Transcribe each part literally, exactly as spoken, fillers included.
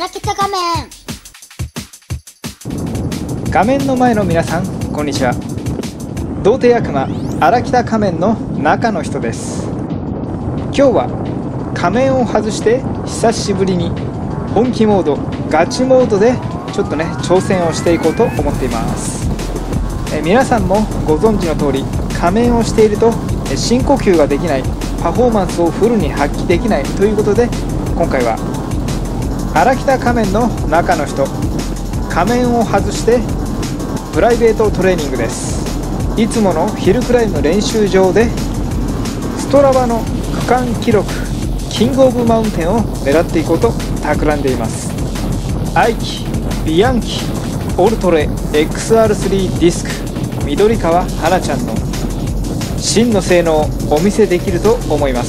荒北仮面。 画面の前の皆さん、こんにちは。童貞悪魔荒北仮面の中の人です。今日は仮面を外して久しぶりに本気モード、ガチモードでちょっとね挑戦をしていこうと思っています。え皆さんもご存知の通り、仮面をしていると深呼吸ができない、パフォーマンスをフルに発揮できないということで、今回は荒北仮面の中の人、仮面を外してプライベートトレーニングです。いつものヒルクライム練習場でストラバの区間記録キングオブマウンテンを狙っていこうと企んでいます。アイキ、ビアンキ、オルトレ エックスアールスリー ディスク、緑川花ちゃんの真の性能をお見せできると思います。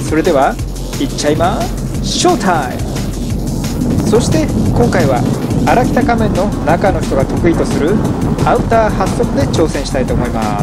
それではいっちゃいまショータイム。そして今回は荒北仮面の中の人が得意とするアウター発足で挑戦したいと思います。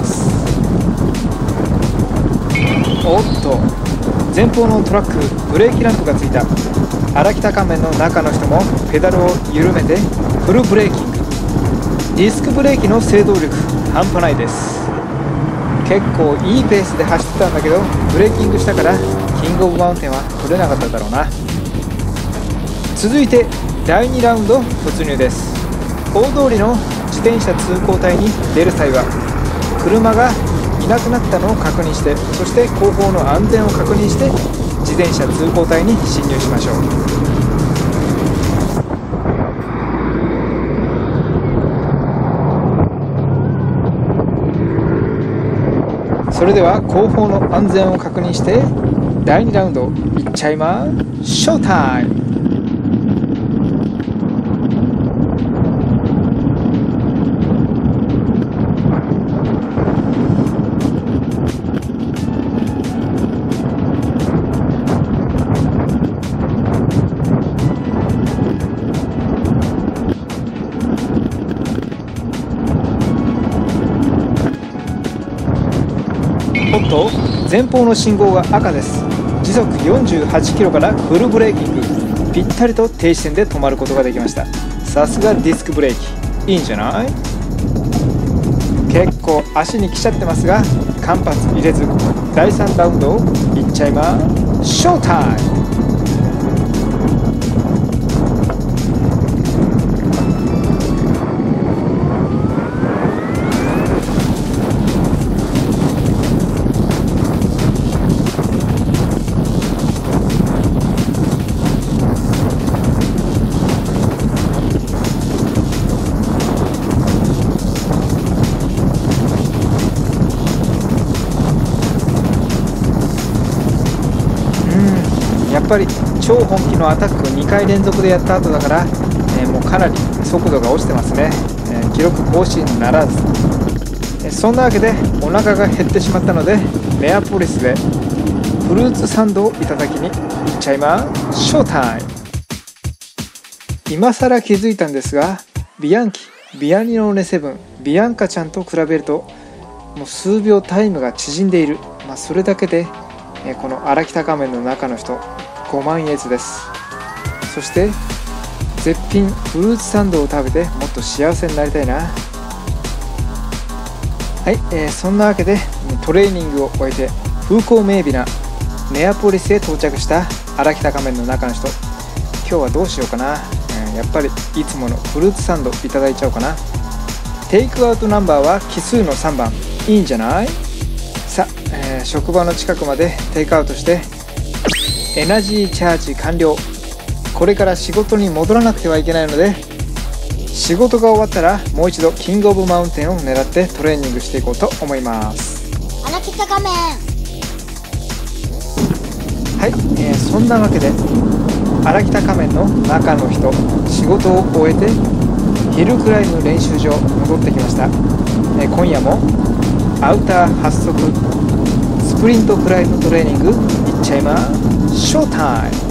おっと、前方のトラックブレーキランプがついた。荒北仮面の中の人もペダルを緩めてフルブレーキング。ディスクブレーキの制動力半端ないです。結構いいペースで走ってたんだけど、ブレーキングしたからキングオブマウンテンは取れなかっただろうな。続いてだいにラウンド突入です。大通りの自転車通行帯に出る際は車がいなくなったのを確認して、そして後方の安全を確認して自転車通行帯に進入しましょう。それでは後方の安全を確認してだいにラウンドいっちゃいまショータイム。おっと、前方の信号が赤です。時速よんじゅうはちキロからフルブレーキング、ぴったりと停止線で止まることができました。さすがディスクブレーキ、いいんじゃない？結構足に来ちゃってますが間髪入れずだいさんラウンドいっちゃいまショータイム。やっぱり超本気のアタックをにかい連続でやった後だから、えー、もうかなり速度が落ちてますね。えー、記録更新ならず、えー、そんなわけでお腹が減ってしまったのでネアポリスでフルーツサンドをいただきに行っちゃいまショータイム。今更気づいたんですが、ビアンキ、ビアニノーネセブン、ビアンカちゃんと比べるともう数秒タイムが縮んでいる。まあ、それだけで、えー、この荒北仮面の中の人ごまんえつです。そして絶品フルーツサンドを食べてもっと幸せになりたいな。はい、えー、そんなわけでトレーニングを終えて風光明媚なネアポリスへ到着した荒北仮面の中の人、今日はどうしようかな。えー、やっぱりいつものフルーツサンドいただいちゃおうかな。テイクアウトナンバーは奇数のさんばん、いいんじゃない？さあ、えー、職場の近くまでテイクアウトしてエナジーチャージ完了。これから仕事に戻らなくてはいけないので、仕事が終わったらもう一度キングオブマウンテンを狙ってトレーニングしていこうと思います。 荒北仮面。 はい、えー、そんなわけで荒北仮面の中の人、仕事を終えてヒルクライム練習場戻ってきました。えー、今夜もアウター発足スプリントクライムトレーニングいっちゃいまショータイム。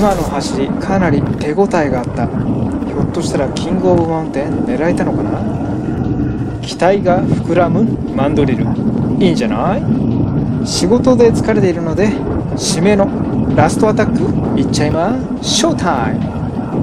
今の走りかなり手応えがあった。ひょっとしたらキングオブマウンテン狙えたのかな。期待が膨らむマンドリル、いいんじゃない。仕事で疲れているので締めのラストアタックいっちゃいまショータイム。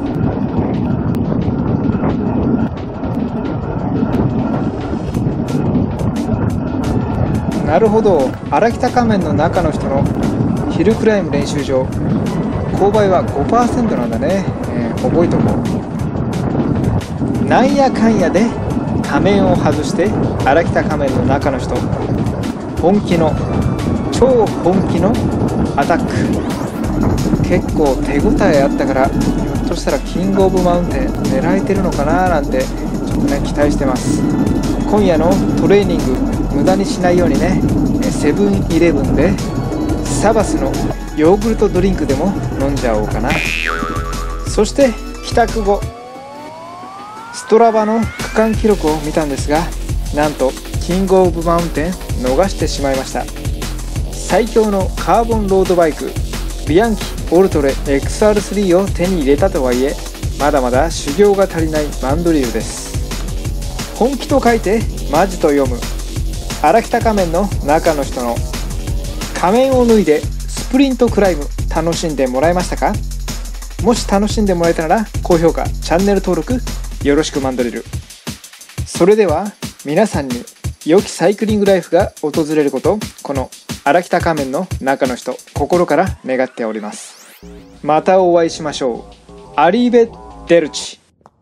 なるほど、荒北仮面の中の人のヒルクライム練習場、勾配は ごパーセント なんだね、えー、覚えとこう。なんやかんやで仮面を外して荒北仮面の中の人、本気の超本気のアタック、結構手応えあったから、ひょっとしたらキングオブマウンテン狙えてるのかななんてちょっとね期待してます。今夜のトレーニング無駄にしないようにね、セブンイレブンでサバスのヨーグルトドリンクでも飲んじゃおうかな。そして帰宅後、ストラバの区間記録を見たんですが、なんとキングオブマウンテン逃してしまいました。最強のカーボンロードバイクビアンキオルトレ エックスアールスリー を手に入れたとはいえ、まだまだ修行が足りないマンドリルです。本気と書いてマジと読む荒北仮面の中の人の仮面を脱いでスプリントクライム、楽しんでもらえましたか。もし楽しんでもらえたなら高評価、チャンネル登録よろしくマンドリル。それでは皆さんに良きサイクリングライフが訪れること、この荒北仮面の中の人、心から願っております。またお会いしましょう。アリーベ・デルチ。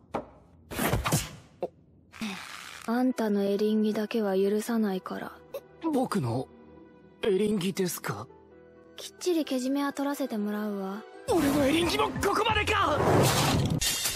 あんたのエリンギだけは許さないから。 僕のエリンギですか。 きっちりけじめは取らせてもらうわ。 俺のエリンギもここまでか。